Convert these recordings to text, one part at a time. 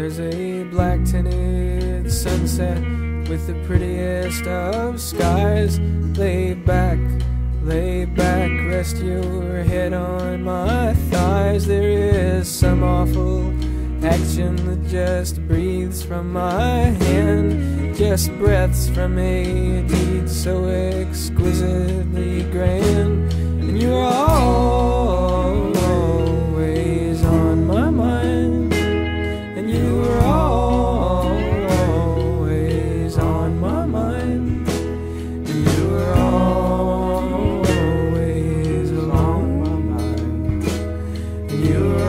There's a black tinted sunset with the prettiest of skies. Lay back, rest your head on my thighs. There is some awful action that just breathes from my hand, just breaths from a deed so exquisitely grand. And you're always on my mind, and you were always on my mind, and you were always on my mind, and you were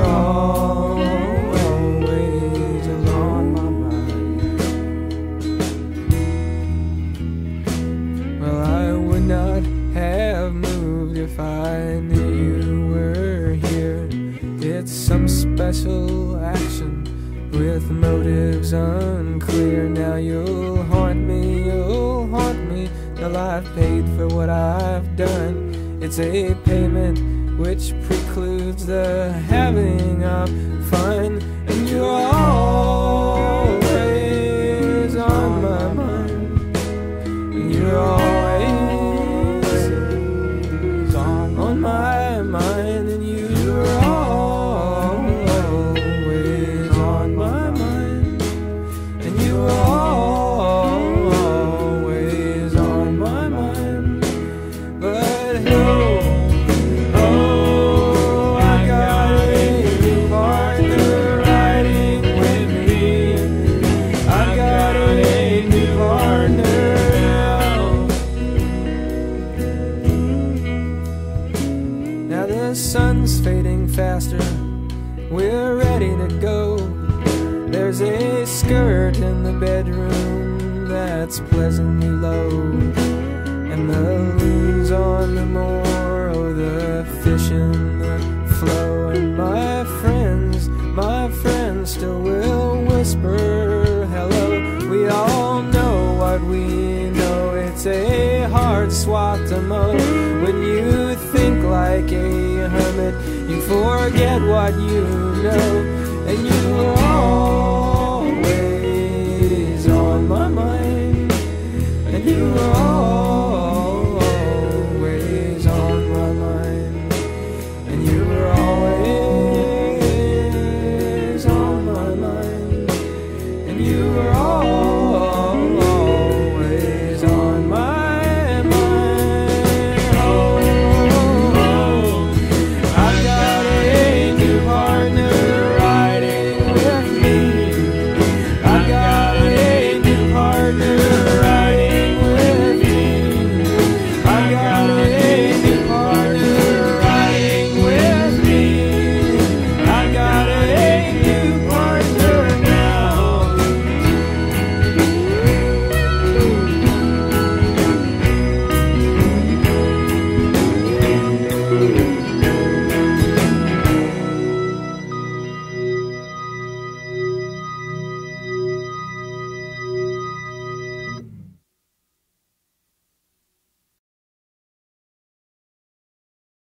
always on my mind. Well, I would not have moved if I knew you were here. It's some special action with motives unclear. Now you'll haunt me till I've paid for what I've done. It's a payment which precludes the having of fun. And you're always on my mind, and you're always on my mind, and you're always on my mind, and you're always on my mind. But oh, I got a new partner riding with me. I got a new partner now. Now the sun's fading faster, we're ready to go. There's a skirt in the bedroom that's pleasantly low, and the loons on the moor, oh, the fish in the flow. And my friends still will whisper hello. We all know what we know. It's a hard swat to mow. When you think like a hermit, you forget what you know, and you are all